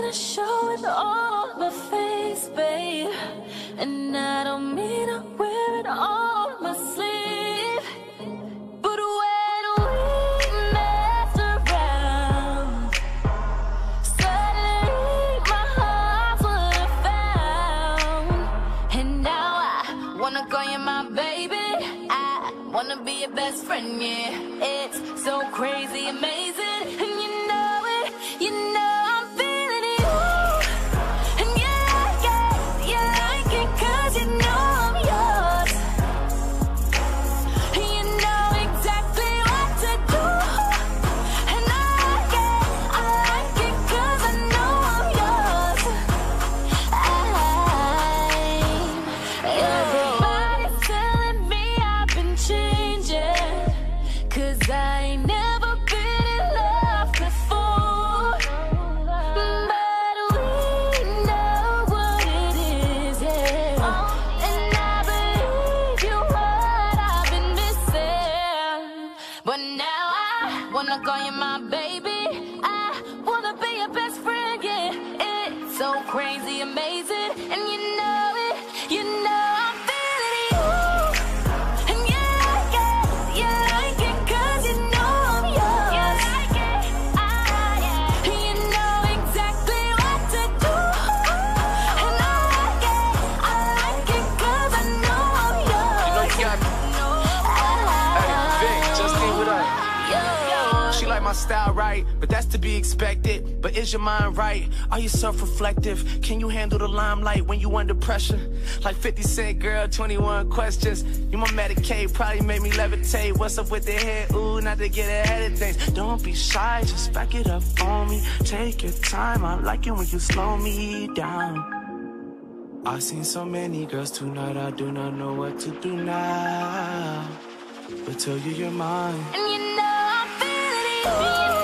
to show it all on my face, babe. And I don't mean to wear it all on my sleeve. But when we mess around, suddenly my heart's what I found. And now I wanna call you my baby. I wanna be your best friend, yeah. It's so crazy, amazing, and you know it, you know I'm feeling you. And you like it 'cause you know I'm yours. And you know exactly what to do. And I like it 'cause I know I'm yours. Everybody's telling me I've been changing, 'cause I ain't never been in love before. But we know what it is, yeah. And I believe you what I've been missing. But now I wanna call you my baby. I wanna be your best friend, yeah. It's so crazy, amazing, and you know it, you know I'm feeling you. And you like it 'cause you know I'm yours. You like it, you know exactly what to do. And I like it 'cause I know I'm yours. You know you got me. Hey, Vic, Justine, what up? She like my style, right? But that's to be expected. But is your mind right? Are you self-reflective? Can you handle the limelight when you under pressure? Like 50 Cent, girl, 21 questions. You my Medicaid, probably made me levitate. What's up with the head? Ooh, not to get ahead of things. Don't be shy, just back it up on me. Take your time, I like it when you slow me down. I've seen so many girls tonight, I do not know what to do now. But tell you you're mine. And you know I'm feeling you.